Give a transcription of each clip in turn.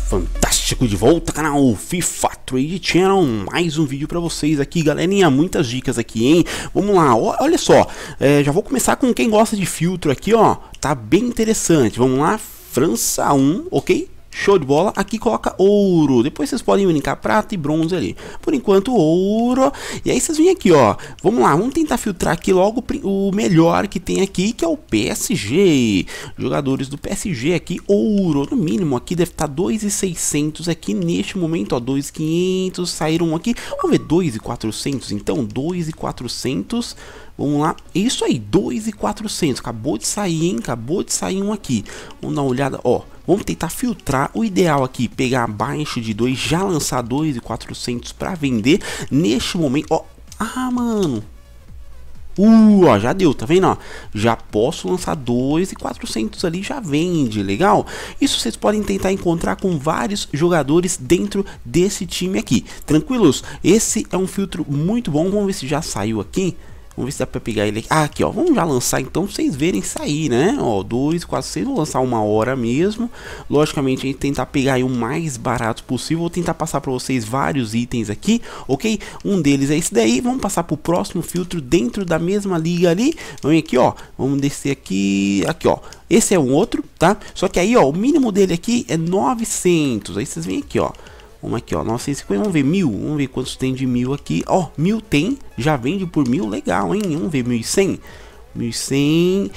Fantástico, de volta canal FIFA Trade Channel, mais um vídeo pra vocês aqui, galerinha, muitas dicas aqui, hein? Vamos lá, olha só, já vou começar com quem gosta de filtro aqui, ó, tá bem interessante, vamos lá, França 1, ok? Show de bola, aqui coloca ouro, depois vocês podem brincar prata e bronze ali, por enquanto ouro, e aí vocês vêm aqui, ó, vamos lá, vamos tentar filtrar aqui logo o melhor que tem aqui, que é o PSG, jogadores do PSG aqui, ouro, no mínimo aqui deve estar 2.600 aqui neste momento, ó, 2.500, saíram aqui, vamos ver 2.400, então 2.400, vamos lá, isso aí, 2.400, acabou de sair, hein, acabou de sair um aqui, vamos dar uma olhada, ó, vamos tentar filtrar, o ideal aqui, pegar abaixo de 2, já lançar 2.400 para vender, neste momento, ó, mano, ó, já deu, tá vendo, ó, já posso lançar 2.400 ali, já vende, legal, isso vocês podem tentar encontrar com vários jogadores dentro desse time aqui, tranquilos, esse é um filtro muito bom, vamos ver se já saiu aqui. Vamos ver se dá pra pegar ele aqui. Aqui, ó. Vamos já lançar então pra vocês verem sair, né? Ó, 2.400. Vou lançar uma hora mesmo. Logicamente, a gente tentar pegar aí o mais barato possível. Vou tentar passar pra vocês vários itens aqui, ok? Um deles é esse daí. Vamos passar pro próximo filtro dentro da mesma liga ali. Vamos aqui, ó. Vamos descer aqui. Aqui, ó. Esse é um outro, tá? Só que aí, ó, o mínimo dele aqui é 900. Aí vocês vêm aqui, ó. Vamos aqui, ó, 950, vamos ver 1000, vamos ver quantos tem de 1000 aqui, ó, 1000 tem, já vende por 1000, legal, hein, vamos ver 1100, 1100,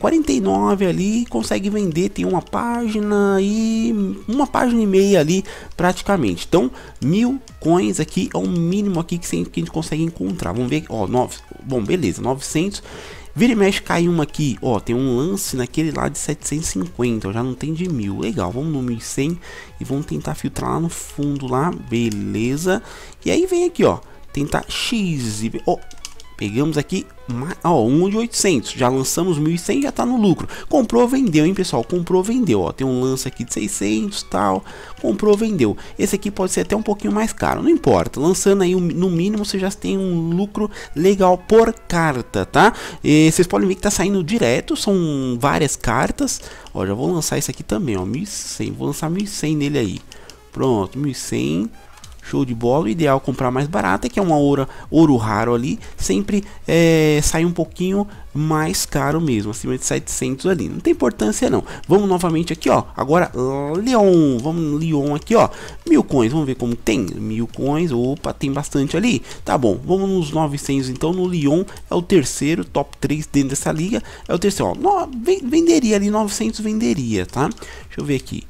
49 ali, consegue vender, tem uma página e meia ali, praticamente, então, 1000 coins aqui, é o mínimo aqui que a gente consegue encontrar, vamos ver, ó, bom, beleza, 900, vira e mexe, cai uma aqui, ó, tem um lance naquele lá de 750, ó, já não tem de 1000, legal, vamos no 1100 e vamos tentar filtrar lá no fundo lá, beleza, e aí vem aqui, ó, tentar X, ó, pegamos aqui, ó, um de 800, já lançamos 1100, já tá no lucro, comprou, vendeu, hein, pessoal, comprou, vendeu, ó, tem um lance aqui de 600, tal, comprou, vendeu, esse aqui pode ser até um pouquinho mais caro, não importa, lançando aí no mínimo você já tem um lucro legal por carta, tá, e vocês podem ver que tá saindo direto, são várias cartas, ó, já vou lançar esse aqui também, ó, 1100, vou lançar 1100 nele aí, pronto, 1100, show de bola, o ideal é comprar mais barato, é que é uma ouro raro ali, sempre sai um pouquinho mais caro mesmo, acima de 700 ali, não tem importância não. Vamos novamente aqui, ó, agora Leon, vamos no Leon aqui, ó, 1000 coins, vamos ver como tem, 1000 coins, opa, tem bastante ali, tá bom, vamos nos 900 então, no Leon é o terceiro, top 3 dentro dessa liga, é o terceiro, ó, venderia ali, 900 venderia, tá, deixa eu ver aqui,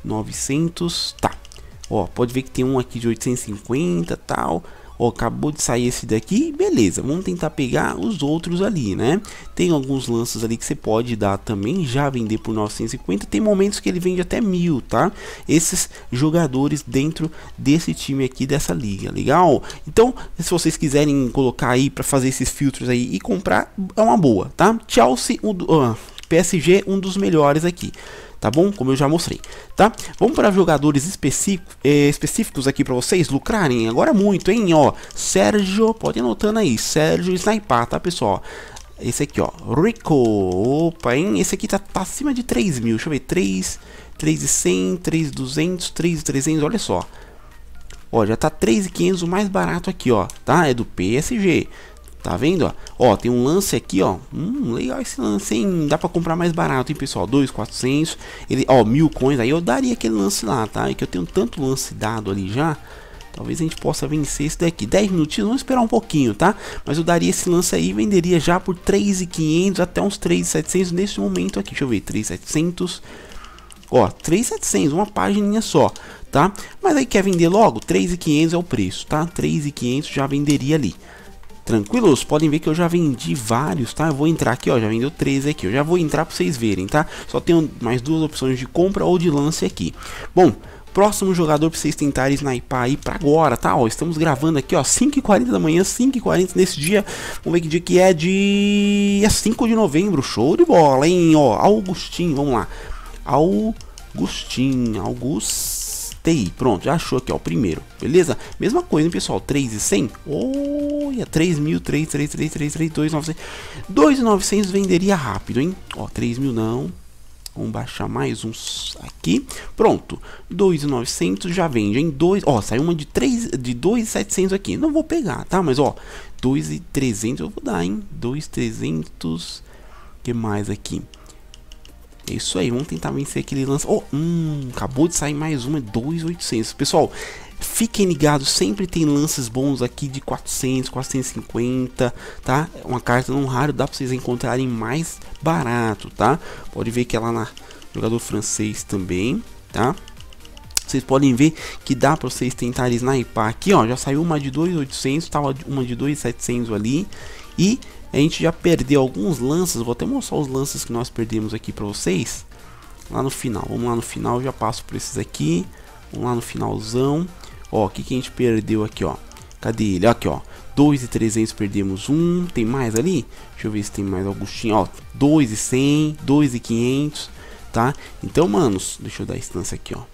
900, tá. Ó, pode ver que tem um aqui de 850 tal. Ó, acabou de sair esse daqui, beleza, vamos tentar pegar os outros ali, né? Tem alguns lances ali que você pode dar também, já vender por 950, tem momentos que ele vende até 1000, tá? Esses jogadores dentro desse time aqui, dessa liga, legal? Então, se vocês quiserem colocar aí para fazer esses filtros aí e comprar, é uma boa, tá? Chelsea, PSG, um dos melhores aqui. Tá bom? Como eu já mostrei, tá? Vamos para jogadores específicos aqui para vocês lucrarem. Agora muito, hein? Ó, Sérgio, pode ir anotando aí. Sérgio Sniper, tá, pessoal? Esse aqui, ó, Rico. Opa, hein? Esse aqui tá acima de 3.000. Deixa eu ver, 3.100, 3.200, 3.300, olha só. Ó, já tá 3.500 o mais barato aqui, ó, tá? É do PSG. Tá vendo, ó? Ó, tem um lance aqui, ó. Legal esse lance, hein? Dá pra comprar mais barato, hein, pessoal? 2.400. Ele, ó, 1000 coins. Aí eu daria aquele lance lá, tá? É que eu tenho tanto lance dado ali já. Talvez a gente possa vencer esse daqui. 10 minutinhos, vamos esperar um pouquinho, tá? Mas eu daria esse lance aí e venderia já por 3.500 até uns 3.700 nesse momento aqui. Deixa eu ver, 3.700. Ó, 3.700, uma página só, tá? Mas aí quer vender logo? 3.500 é o preço, tá? 3.500 já venderia ali. Tranquilos? Podem ver que eu já vendi vários, tá? Eu vou entrar aqui, ó, já vendeu 13 aqui. Eu já vou entrar para vocês verem, tá? Só tenho mais duas opções de compra ou de lance aqui. Bom, próximo jogador para vocês tentarem sniper aí para agora, tá? Ó, estamos gravando aqui, ó, 5h40 da manhã, 5h40 nesse dia. Vamos ver que dia que é 5 de novembro, show de bola, hein? Ó, Augustinho, vamos lá. Augustinho, pronto, já achou aqui, ó, o primeiro, beleza? Mesma coisa, hein, pessoal, 3.100, olha, 3.000, 2.900 venderia rápido, hein, ó, 3.000 não, Vamos baixar mais uns aqui. Pronto. 2.900 já vende em 2. Ó, saiu uma de 2.700 aqui. Não vou pegar, tá? Mas ó, 2.300 eu vou dar, hein? 2.300. Que mais aqui? É isso aí, vamos tentar vencer aquele lance. Oh, acabou de sair mais uma, 2.800. Pessoal, fiquem ligados, sempre tem lances bons aqui de 400, 450, tá? Uma carta não raro, dá pra vocês encontrarem mais barato, tá? Pode ver que é lá na jogador francês também, tá? Vocês podem ver que dá pra vocês tentarem snipar aqui, ó. Já saiu uma de 2.800, tava uma de 2.700 ali. E a gente já perdeu alguns lances. Vou até mostrar os lances que nós perdemos aqui pra vocês lá no final. Vamos lá no final, eu já passo por esses aqui. Vamos lá no finalzão. Ó, o que a gente perdeu aqui, ó. Cadê ele? Aqui, ó. 2.300 perdemos um. Tem mais ali? Deixa eu ver se tem mais Augustinho. Ó, 2.100, 2.500, tá? Então, manos, deixa eu dar a instância aqui, ó.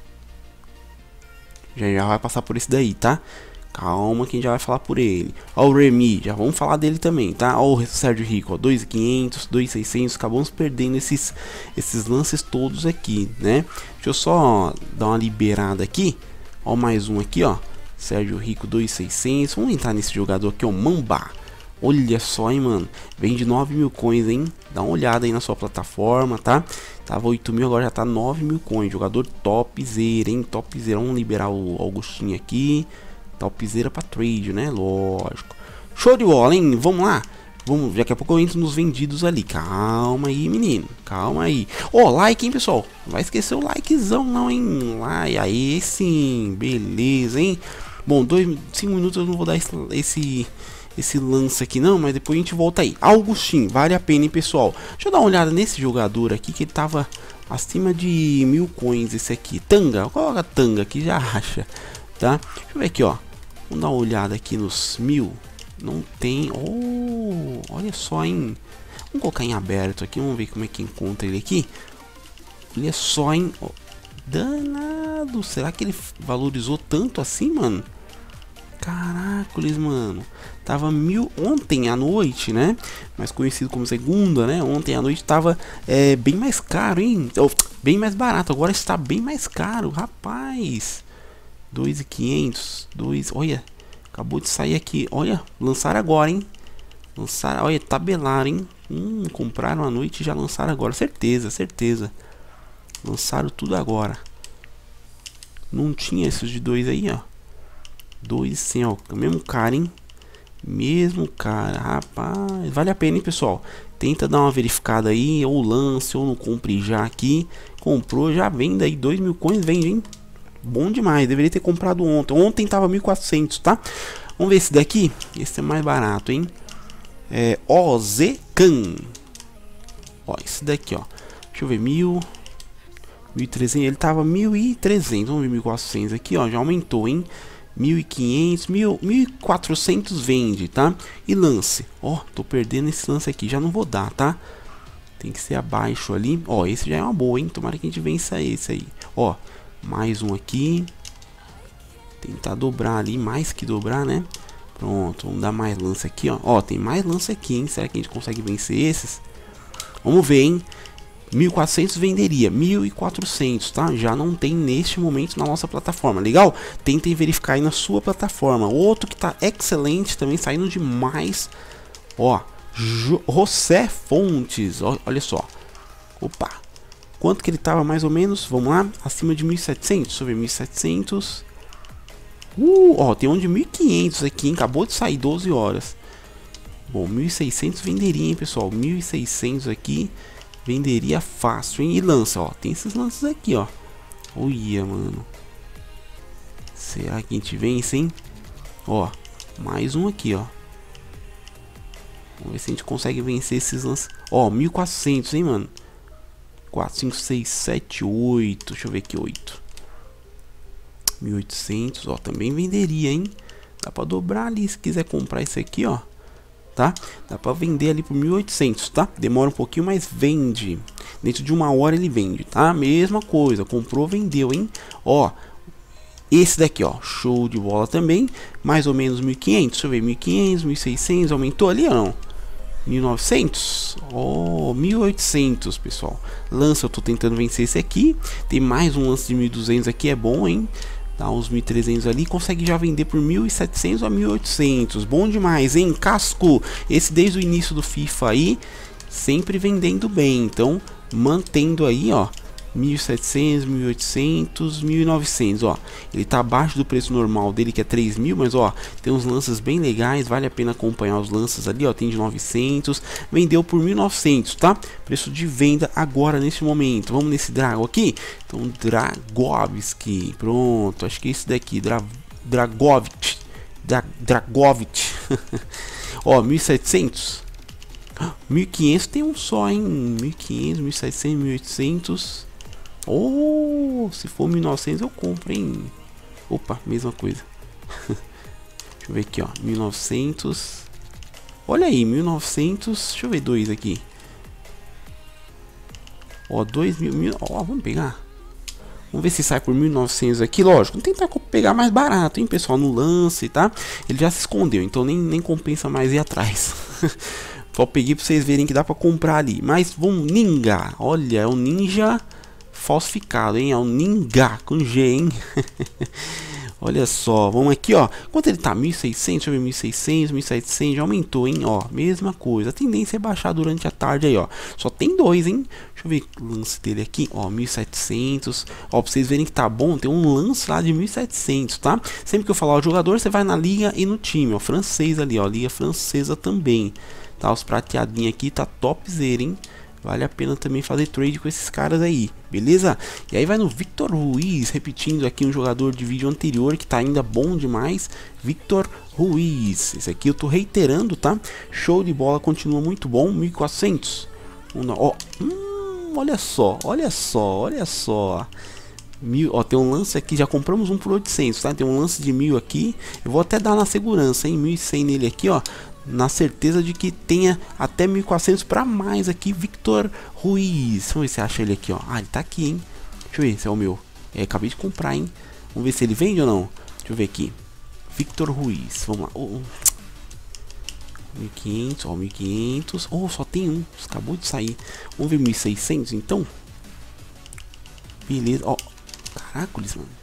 Já vai passar por esse daí, tá? Calma que a gente já vai falar por ele. Ó, o Remy, já vamos falar dele também, tá? Ó, o Sérgio Rico, ó, 2.500, 2.600. Acabamos perdendo esses lances todos aqui, né? Deixa eu só dar uma liberada aqui. Ó, mais um aqui, ó. Sérgio Rico, 2.600. Vamos entrar nesse jogador aqui, ó, Mamba. Olha só, hein, mano. Vende 9.000 coins, hein? Dá uma olhada aí na sua plataforma, tá? Tava 8.000, agora já tá 9.000 coins. Jogador topzera, hein? Topzera. Vamos liberar o Augustinho aqui. Topzera pra trade, né? Lógico. Show de bola, hein? Vamos lá. Vamos, daqui a pouco eu entro nos vendidos ali. Calma aí, menino. Calma aí. Ó, like, hein, pessoal? Não vai esquecer o likezão, não, hein? Like, aí sim. Beleza, hein? Bom, 5 minutos eu não vou dar esse lance aqui não, mas depois a gente volta aí. Augustinho, vale a pena, hein, pessoal? Deixa eu dar uma olhada nesse jogador aqui, que ele tava acima de 1.000 coins, esse aqui. Tanga, coloca Tanga aqui, já acha, tá? Deixa eu ver aqui, ó. Vamos dar uma olhada aqui nos 1.000. Não tem, oh, olha só, hein. Vamos colocar em aberto aqui, vamos ver como é que encontra ele aqui. Olha só, hein. Oh, danado, será que ele valorizou tanto assim, mano? Caracoles, mano. Tava 1.000 ontem à noite, né? Mais conhecido como segunda, né? Ontem à noite tava bem mais caro, hein? Bem mais barato. Agora está bem mais caro, rapaz. 2.500. Olha, acabou de sair aqui. Olha, lançaram agora, hein? Lançaram, olha, tabelaram, hein? Compraram à noite e já lançaram agora. Certeza, certeza. Lançaram tudo agora. Não tinha esses de 2 aí, ó. 2.100, ó, mesmo cara, hein? Mesmo cara, rapaz. Vale a pena, hein, pessoal? Tenta dar uma verificada aí, ou lance, ou não compre já aqui. Comprou, já vende aí, 2.000 coins, vende, hein? Bom demais, deveria ter comprado ontem. Ontem tava 1.400, tá? Vamos ver esse daqui. Esse é mais barato, hein? É Ozekan. Ó, esse daqui, ó. Deixa eu ver, 1.300, ele tava 1.300. Vamos ver 1.400 aqui, ó, já aumentou, hein? 1.500, 1.400 vende, tá? E lance, ó, tô perdendo esse lance aqui, já não vou dar, tá? Tem que ser abaixo ali, ó, esse já é uma boa, hein? Tomara que a gente vença esse aí, ó, mais um aqui. Tentar dobrar ali, mais que dobrar, né? Pronto, vamos dar mais lance aqui, ó. Ó, tem mais lance aqui, hein? Será que a gente consegue vencer esses? Vamos ver, hein? 1.400 venderia, 1.400, tá? Já não tem neste momento na nossa plataforma, legal? Tentem verificar aí na sua plataforma. Outro que tá excelente também, saindo demais. Ó, José Fontes, ó, olha só. Opa, quanto que ele tava mais ou menos? Vamos lá, acima de 1.700, deixa eu ver, 1.700. Ó, tem um de 1.500 aqui, hein? Acabou de sair, 12 horas. Bom, 1.600 venderia, hein, pessoal? 1.600 aqui. Venderia fácil, hein? E lança, ó. Tem esses lances aqui, ó. Olha, mano. Será que a gente vence, hein? Ó, mais um aqui, ó. Vamos ver se a gente consegue vencer esses lances. Ó, 1.400, hein, mano? 4, 5, 6, 7, 8. Deixa eu ver aqui, 8. 1.800, ó. Também venderia, hein? Dá pra dobrar ali se quiser comprar esse aqui, ó. Tá? Dá pra vender ali por 1.800, tá? Demora um pouquinho, mas vende. Dentro de 1 hora ele vende, tá? Mesma coisa, comprou, vendeu, hein? Ó, esse daqui, ó, show de bola também. Mais ou menos 1.500, deixa eu ver, 1.500, 1.600, aumentou ali ou não? 1900, oh, 1800, pessoal. Lance, eu tô tentando vencer esse aqui. Tem mais um lance de 1200 aqui, é bom, hein? Dá uns 1300 ali, consegue já vender por 1700 a 1800. Bom demais, hein? Casco, esse desde o início do FIFA aí, sempre vendendo bem. Então, mantendo aí, ó, 1700, 1800, 1900, ó. Ele tá abaixo do preço normal dele, que é 3000, mas ó, tem uns lances bem legais, vale a pena acompanhar os lances ali, ó. Tem de 900, vendeu por 1900, tá? Preço de venda agora nesse momento. Vamos nesse Drago aqui. Então, Dragovski, pronto. Acho que é esse daqui, Dragovich. Ó, 1700. 1500 tem um só, hein? 1500, 1700, 1800. Oh, se for 1900 eu compro, hein? Opa, mesma coisa. Deixa eu ver aqui, ó, 1900. Olha aí, 1900. Deixa eu ver dois aqui. Ó, 2000. Ó, vamos pegar. Vamos ver se sai por 1900 aqui. Lógico, vamos tentar pegar mais barato, hein, pessoal, no lance, tá? Ele já se escondeu, então nem compensa mais ir atrás. Só peguei pra vocês verem que dá pra comprar ali. Mas vamos, Ninja. Olha, é um ninja falsificado, hein? É um Ninja com G, hein? Olha só, vamos aqui, ó. Quanto ele tá? 1600, deixa eu ver, 1600, 1700, já aumentou, hein? Ó, mesma coisa. A tendência é baixar durante a tarde aí, ó. Só tem dois, hein? Deixa eu ver o lance dele aqui, ó, 1700. Ó, pra vocês verem que tá bom, tem um lance lá de 1700, tá? Sempre que eu falar o jogador, você vai na liga e no time, ó. Francês ali, ó, liga francesa também. Tá, os prateadinhos aqui, tá topzera, hein? Vale a pena também fazer trade com esses caras aí, beleza? E aí vai no Victor Ruiz, repetindo aqui um jogador de vídeo anterior que tá ainda bom demais. Victor Ruiz, esse aqui eu tô reiterando, tá? Show de bola, continua muito bom, 1400. Ó, olha só, olha só, olha só. Ó, tem um lance aqui, já compramos um por 800, tá? Tem um lance de 1000 aqui. Eu vou até dar na segurança, hein? 1100 nele aqui, ó. Na certeza de que tenha até 1400 para mais aqui, Victor Ruiz. Vamos ver se acha ele aqui, ó. Ah, ele tá aqui, hein? Deixa eu ver se é o meu. É, acabei de comprar, hein? Vamos ver se ele vende ou não. Deixa eu ver aqui. Victor Ruiz, vamos lá. 1500, ó, 1500. Oh, só tem um, acabou de sair. Vamos ver 1600 então. Beleza, ó. Caracoles, mano.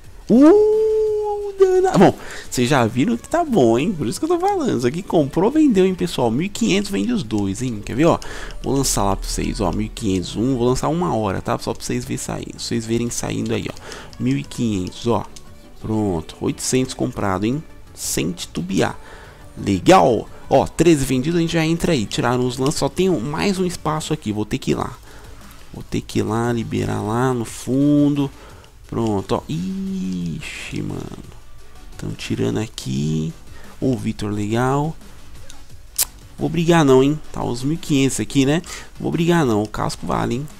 Bom, vocês já viram que tá bom, hein? Por isso que eu tô falando. Isso aqui comprou, vendeu, hein, pessoal? 1500 vende os dois, hein? Quer ver, ó? Vou lançar lá pra vocês, ó. 1500, vou lançar 1 hora, tá? Só pra vocês verem saindo. Vocês verem saindo aí, ó. 1500, ó. Pronto, 800 comprado, hein? Sem titubear. Legal. Ó, 13 vendido, a gente já entra aí. Tiraram os lances, só tem mais um espaço aqui. Vou ter que ir lá. Vou ter que ir lá, liberar lá no fundo. Pronto, ó. Ixi, mano. Estão tirando aqui. Ô, Vitor, legal. Vou brigar não, hein. Tá os 1500 aqui, né? Vou brigar não. O casco vale, hein.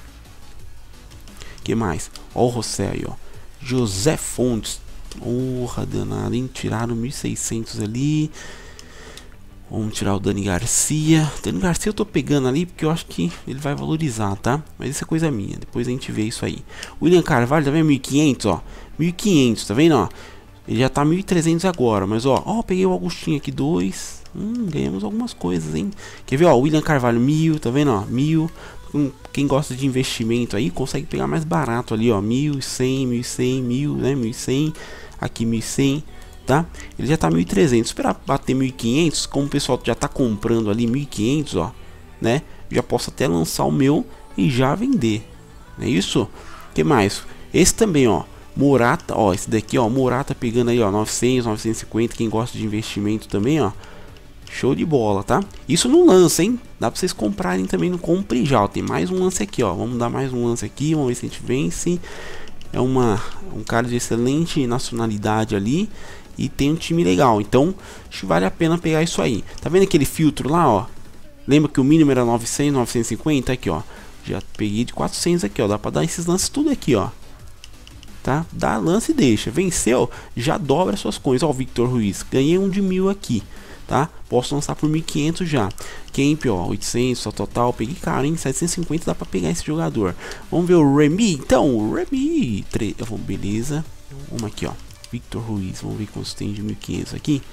Que mais? Ó o Rossé aí, ó. José Fontes. Porra, danado, hein. Tiraram 1600 ali. Vamos tirar o Dani Garcia. Dani Garcia eu tô pegando ali porque eu acho que ele vai valorizar, tá? Mas isso é coisa minha. Depois a gente vê isso aí. William Carvalho, tá vendo? 1500, ó. 1500, tá vendo, ó? Ele já tá 1300 agora. Mas, ó, peguei o Augustinho aqui, 2. Ganhamos algumas coisas, hein? Quer ver, ó? William Carvalho, 1000, tá vendo, ó? 1000. Quem gosta de investimento aí consegue pegar mais barato ali, ó. 1100, 1100, 1000, né? 1100. Aqui, 1100. Tá? Ele já tá 1300, esperar bater 1500, como o pessoal já tá comprando ali 1500, ó, né? Já posso até lançar o meu e já vender. Não é isso? Que mais? Esse também, ó, Morata, ó, esse daqui, ó, Morata pegando aí, ó, 900, 950, quem gosta de investimento também, ó. Show de bola, tá? Isso não lança, hein? Dá pra vocês comprarem também no Compre Já, ó. Tem mais um lance aqui, ó. Vamos dar mais um lance aqui, vamos ver se a gente vence. É um cara de excelente nacionalidade ali. E tem um time legal, então acho que vale a pena pegar isso aí. Tá vendo aquele filtro lá, ó? Lembra que o mínimo era 900, 950? Aqui, ó. Já peguei de 400 aqui, ó. Dá pra dar esses lances tudo aqui, ó. Tá? Dá lance e deixa. Venceu, já dobra as suas coisas. Ó, o Victor Ruiz. Ganhei um de 1000 aqui, tá? Posso lançar por 1500 já. Camp, ó, 800, só total. Peguei caro, hein? 750 dá pra pegar esse jogador. Vamos ver o Remy. Então, o Remy. Beleza. Vamos aqui, ó. Victor Ruiz, vamos ver quantos tem de 1500 aqui.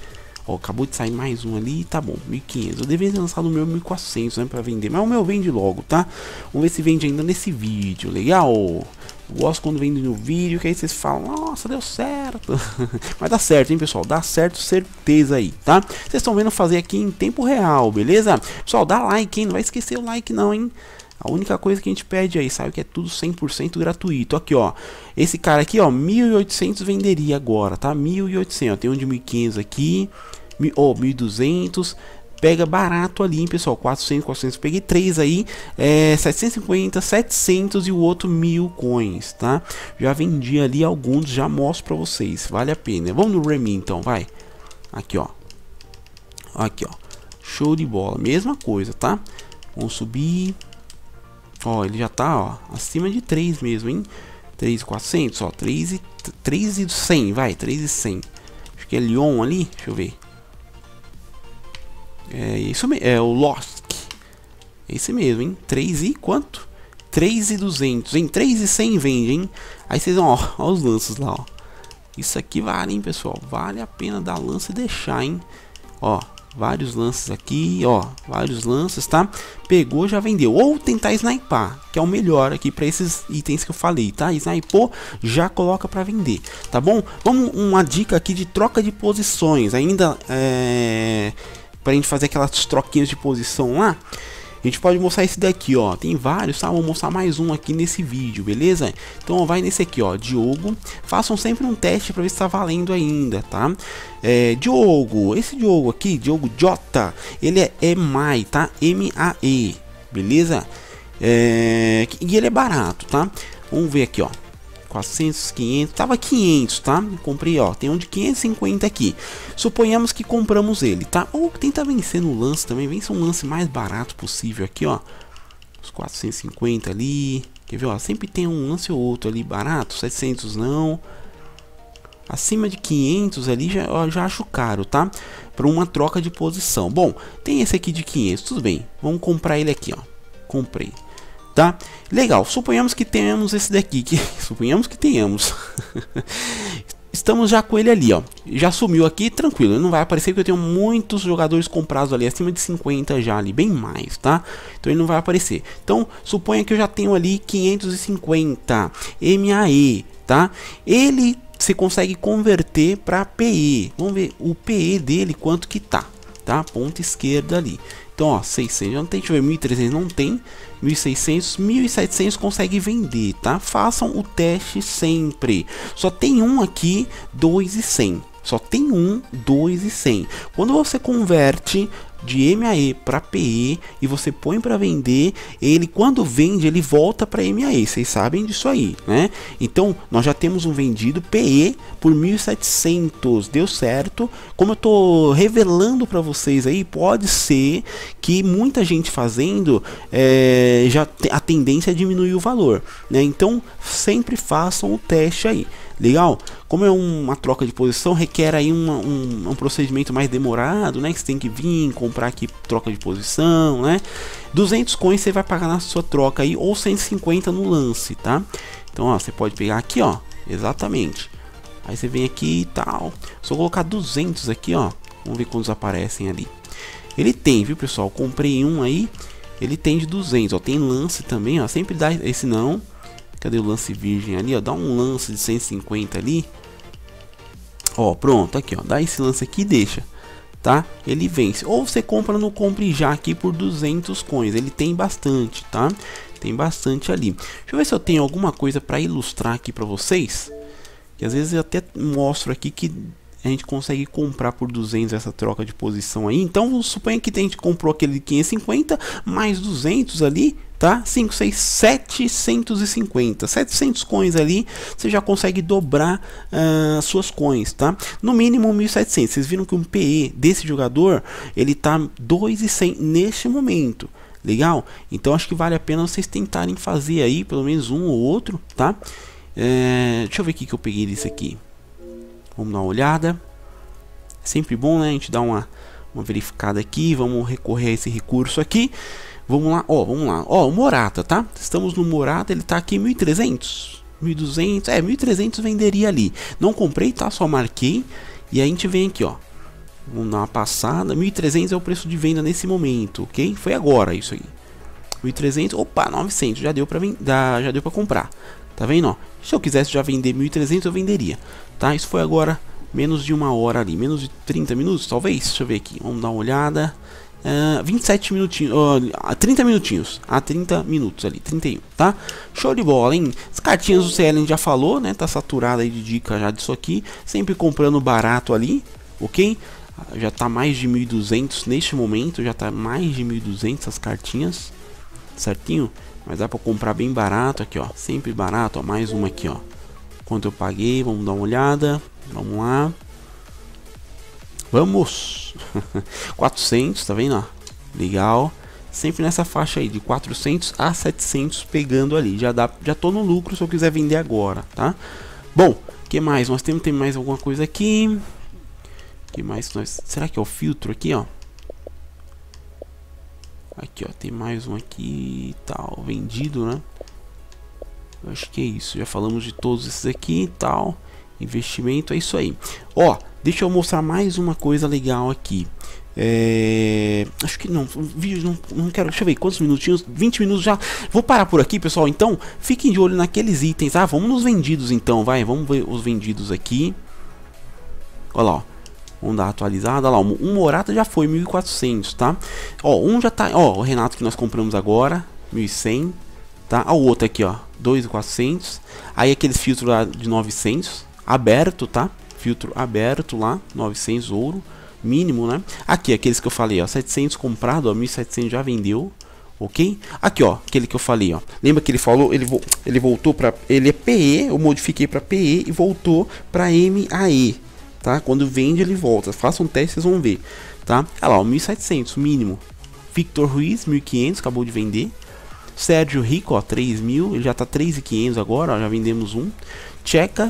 Ó, acabou de sair mais um ali, tá bom, 1.500. Eu deveria ter lançado o meu 1.400, né, pra vender, mas o meu vende logo, tá? Vamos ver se vende ainda nesse vídeo, legal? Eu gosto quando vende no vídeo, que aí vocês falam, nossa, deu certo. Mas dá certo, hein, pessoal? Dá certo, certeza aí, tá? Vocês estão vendo fazer aqui em tempo real, beleza? Pessoal, dá like, hein? Não vai esquecer o like não, hein? A única coisa que a gente pede aí, sabe que é tudo 100% gratuito. Aqui, ó, esse cara aqui, ó, 1.800 venderia agora, tá? 1.800, ó, tem um de 1.500 aqui, 1.200, pega barato ali, hein, pessoal, 400, 400, peguei 3 aí, 750, 700 e o outro 1.000 coins, tá? Já vendi ali alguns, já mostro pra vocês, vale a pena. Vamos no Remy então, vai. Aqui, ó. Aqui, ó. Show de bola, mesma coisa, tá? Vamos subir. Ó, ele já tá, ó, acima de 3 mesmo, hein? 3.400, ó, 3.100, vai, 3.100. Acho que é Leon ali, deixa eu ver. É isso mesmo, é o Lost. É esse mesmo, hein? 3 e quanto? 3.200, hein? 3.100 vende, hein? Aí vocês vão, ó os lances lá, ó. Isso aqui vale, hein, pessoal? Vale a pena dar lance e deixar, hein? Ó, vários lances aqui, ó, vários lances, tá? Pegou, já vendeu. Ou tentar snipar, que é o melhor aqui para esses itens que eu falei, tá? Snipou, já coloca para vender, tá bom? Vamos uma dica aqui de troca de posições, ainda pra gente fazer aquelas troquinhas de posição lá. A gente pode mostrar esse daqui, ó. Tem vários, tá? Vou mostrar mais um aqui nesse vídeo, beleza? Então, ó, vai nesse aqui, ó. Diogo. Façam sempre um teste para ver se tá valendo ainda, tá? Diogo. Esse Diogo aqui, Diogo J, ele é EMAE, tá? M-A-E, beleza? E ele é barato, tá? Vamos ver aqui, ó. 400, 500, tava 500, tá? Comprei, ó, tem um de 550 aqui. Suponhamos que compramos ele, tá? Ou tenta vencer no lance também, vence um lance mais barato possível aqui, ó. Os 450 ali, quer ver, ó, sempre tem um lance ou outro ali barato, 700 não. Acima de 500 ali já acho caro, tá? Para uma troca de posição. Bom, tem esse aqui de 500, tudo bem. Vamos comprar ele aqui, ó. Comprei. Tá? Legal, suponhamos que tenhamos esse daqui, suponhamos que tenhamos. Estamos já com ele ali, ó. Já sumiu aqui, tranquilo, ele não vai aparecer porque eu tenho muitos jogadores comprados ali, acima de 50 já ali, bem mais, tá? Então ele não vai aparecer. Então, suponha que eu já tenho ali 550 MAE, tá? Ele você consegue converter para PE. Vamos ver o PE dele quanto que tá, Ponta esquerda ali. Então, ó, 600, já não tem, deixa eu ver, 1.300 não tem, 1.600, 1.700 consegue vender, tá? Façam o teste sempre. Só tem um aqui, 2.100. Só tem um, 2.100. Quando você converte de MAE para PE e você põe para vender, ele quando vende ele volta para MAE, vocês sabem disso aí, né? Então nós já temos um vendido PE por 1.700, deu certo. Como eu tô revelando para vocês aí, pode ser que muita gente fazendo a tendência é diminuir o valor, né? Então sempre façam o teste aí. Legal? Como é uma troca de posição, requer aí um procedimento mais demorado, né? Que você tem que vir, comprar aqui troca de posição, né? 200 coins você vai pagar na sua troca aí, ou 150 no lance, tá? Então, ó, você pode pegar aqui, ó, exatamente. Aí você vem aqui e tal. Só colocar 200 aqui, ó. Vamos ver quantos aparecem ali. Ele tem, viu, pessoal? Comprei um aí, ele tem de 200, ó. Tem lance também, ó. Sempre dá esse não. Cadê o lance virgem ali, ó? Dá um lance de 150 ali. Ó, pronto, aqui, ó. Dá esse lance aqui e deixa, tá? Ele vence. Ou você compra no Compre Já aqui por 200 coins. Ele tem bastante, tá? Tem bastante ali. Deixa eu ver se eu tenho alguma coisa para ilustrar aqui para vocês. Que às vezes eu até mostro aqui que a gente consegue comprar por 200 essa troca de posição aí. Então, suponha que a gente comprou aquele de 550 mais 200 ali, tá? 5, 6, 750. 700 coins ali, você já consegue dobrar suas coins, tá? No mínimo 1.700. Vocês viram que um PE desse jogador, ele tá 2.100 neste momento. Legal? Então, acho que vale a pena vocês tentarem fazer aí, pelo menos um ou outro, tá? Deixa eu ver o que eu peguei desse aqui. Vamos dar uma olhada. Sempre bom, né? A gente dá uma verificada aqui. Vamos recorrer a esse recurso aqui. Vamos lá, ó, vamos lá. Ó, o Morata, tá? Estamos no Morata, ele tá aqui 1.300, 1.200, 1.300 venderia ali. Não comprei, tá? Só marquei. E aí a gente vem aqui, ó. Vamos dar uma passada. 1.300 é o preço de venda nesse momento, ok? Foi agora isso aí. 1.300, opa, 900, já deu pra comprar. Tá vendo, ó? Se eu quisesse já vender 1.300, eu venderia, tá? Isso foi agora, menos de uma hora ali, menos de 30 minutos, talvez. Deixa eu ver aqui, vamos dar uma olhada. 27 minutinhos, 30 minutinhos, 30 minutos ali, 31, tá? Show de bola, hein? As cartinhas do CL a gente já falou, né? Tá saturada aí de dica já disso aqui. Sempre comprando barato ali, ok? Já tá mais de 1.200 neste momento, já tá mais de 1.200 as cartinhas, certinho? Mas dá pra comprar bem barato aqui, ó, sempre barato, ó, mais uma aqui, ó. Quanto eu paguei, vamos dar uma olhada, vamos lá. Vamos! 400, tá vendo, ó? Legal. Sempre nessa faixa aí, de 400 a 700 pegando ali, já tô no lucro se eu quiser vender agora, tá? Bom, o que mais? Nós tem mais alguma coisa aqui. Que mais nós... Será que é o filtro aqui, ó? Aqui, ó, tem mais um aqui, tal, vendido, né? Eu acho que é isso, já falamos de todos esses aqui e tal. Investimento, é isso aí. Ó, deixa eu mostrar mais uma coisa legal aqui. Acho que não, o vídeo não quero, deixa eu ver quantos minutinhos, 20 minutos já. Vou parar por aqui, pessoal, então fiquem de olho naqueles itens. Ah, vamos nos vendidos então, vai, vamos ver os vendidos aqui. Olha lá, ó. Vamos dar atualizada, olha lá, um Morata já foi 1.400, tá? Ó, um já tá, ó, o Renato que nós compramos agora, 1.100, tá? Ó, o outro aqui, ó, 2.400. Aí aqueles filtros lá de 900, aberto, tá? Filtro aberto lá, 900 ouro, mínimo, né? Aqui, aqueles que eu falei, ó, 700 comprado, ó, 1.700 já vendeu, ok? Aqui, ó, aquele que eu falei, ó. Lembra que ele falou, ele voltou pra, ele é PE, eu modifiquei pra PE e voltou pra MAE. Tá? Quando vende ele volta, faça um teste, vocês vão ver, tá? Olha lá, 1.700 mínimo. Victor Ruiz 1.500, acabou de vender. Sérgio Rico, ó, 3.000, ele já tá 3.500 agora, ó, já vendemos um. Checa,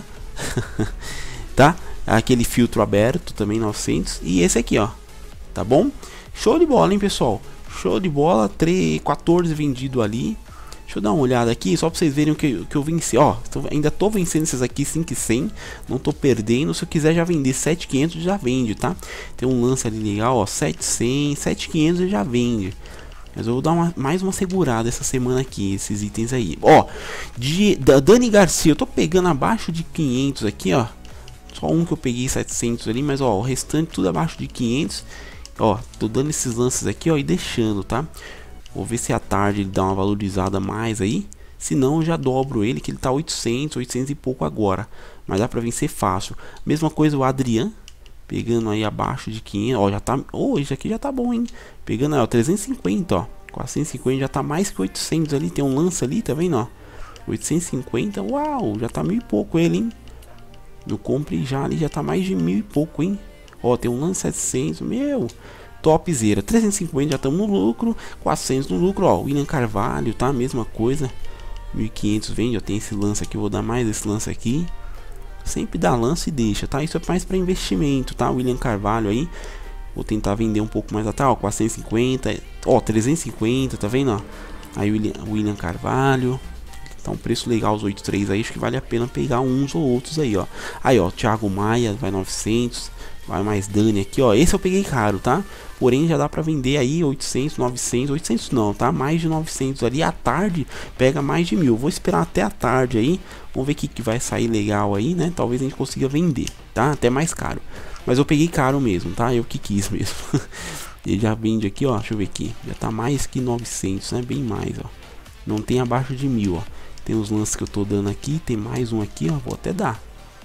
tá? Aquele filtro aberto também 900 e esse aqui, ó, tá bom? Show de bola, hein, pessoal? Show de bola, 14 vendido ali. Deixa eu dar uma olhada aqui, só pra vocês verem o que eu venci. Ó, ainda tô vencendo esses aqui 5.100, não tô perdendo. Se eu quiser já vender 7.500, já vende, tá? Tem um lance ali legal, ó, 7.100, 7.500 ele já vende. Mas eu vou dar mais uma segurada essa semana aqui, esses itens aí. Ó, da Dani Garcia, eu tô pegando abaixo de 500 aqui, ó. Só um que eu peguei 700 ali, mas ó, o restante tudo abaixo de 500. Ó, tô dando esses lances aqui, ó, e deixando, tá? Vou ver se à tarde ele dá uma valorizada mais aí. Se não, eu já dobro ele, que ele tá 800, 800 e pouco agora. Mas dá pra vencer fácil. Mesma coisa o Adrian, pegando aí abaixo de 500. Ó, já tá... Oh, esse aqui já tá bom, hein? Pegando aí, ó, 350, ó. 450 já tá mais que 800 ali. Tem um lance ali, tá vendo, ó? 850, uau, já tá 1.000 e pouco ele, hein? No compre já ali, já tá mais de 1.000 e pouco, hein? Ó, tem um lance 700, meu... Topzera, 350 já estamos no lucro, 400 no lucro, ó, William Carvalho, tá, mesma coisa, 1.500 vende, ó, tem esse lance aqui, vou dar mais esse lance aqui, sempre dá lance e deixa, tá, isso é mais para investimento, tá, William Carvalho aí, vou tentar vender um pouco mais atrás, ó, 450, ó, 350, tá vendo, ó, aí William Carvalho, tá um preço legal os 83 aí, acho que vale a pena pegar uns ou outros aí, ó, Thiago Maia, vai 900, vai mais Dani aqui, ó, esse eu peguei caro, tá? Porém já dá pra vender aí 800, 900, 800 não, tá? Mais de 900 ali, à tarde pega mais de 1.000. Vou esperar até a tarde aí, vamos ver o que vai sair legal aí, né? Talvez a gente consiga vender, tá? Até mais caro. Mas eu peguei caro mesmo, tá? Eu que quis mesmo. Ele já vende aqui, ó, deixa eu ver aqui. Já tá mais que 900, né? Bem mais, ó. Não tem abaixo de 1.000, ó. Tem os lances que eu tô dando aqui, tem mais um aqui, ó. Vou até dar.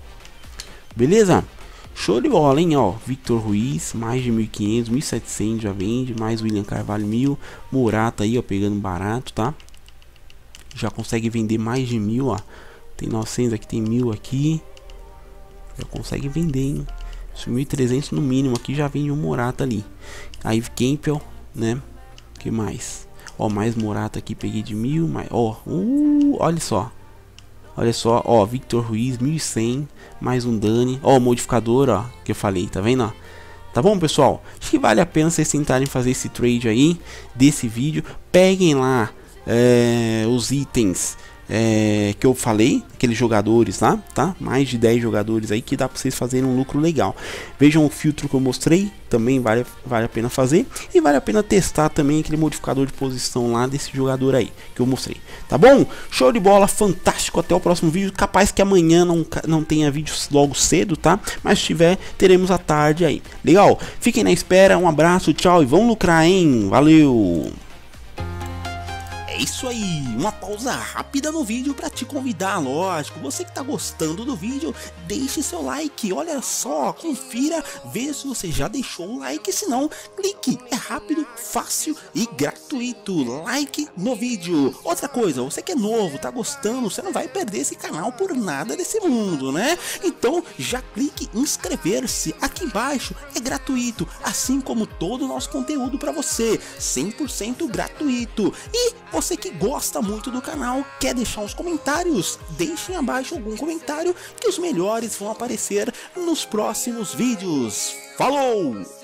Beleza? Show de bola, hein, ó, Victor Ruiz, mais de 1.500, 1.700 já vende, mais William Carvalho 1.000, Morata aí, ó, pegando barato, tá? Já consegue vender mais de 1.000, ó, tem 900 aqui, tem 1.000 aqui, já consegue vender, hein, 1.300 no mínimo aqui, já vende um Morata ali, aí Campbell, né, que mais? Ó, mais Morata aqui, peguei de 1.000, mais, ó, olha só. Olha só, ó, Victor Ruiz, 1.100, mais um Dani, ó, o modificador, ó, que eu falei, tá vendo, ó? Tá bom, pessoal? Acho que vale a pena vocês tentarem fazer esse trade aí, desse vídeo. Peguem lá os itens que eu falei, aqueles jogadores lá, tá? Mais de 10 jogadores aí que dá para vocês fazerem um lucro legal. Vejam o filtro que eu mostrei, também vale a pena fazer, e vale a pena testar também aquele modificador de posição lá desse jogador aí que eu mostrei, tá bom? Show de bola, fantástico, até o próximo vídeo. Capaz que amanhã não tenha vídeo logo cedo, tá? Mas se tiver, teremos à tarde aí. Legal? Fiquem na espera, um abraço, tchau e vão lucrar, hein? Valeu! É isso aí, uma pausa rápida no vídeo para te convidar, lógico. Você que tá gostando do vídeo, deixe seu like, olha só, confira, vê se você já deixou o like, se não, clique, é rápido, fácil e gratuito, like no vídeo. Outra coisa, você que é novo, tá gostando, você não vai perder esse canal por nada desse mundo, né? Então já clique em inscrever-se, aqui embaixo é gratuito, assim como todo o nosso conteúdo para você, 100% gratuito. E você que gosta muito do canal, quer deixar uns comentários? Deixem abaixo algum comentário que os melhores vão aparecer nos próximos vídeos. Falou!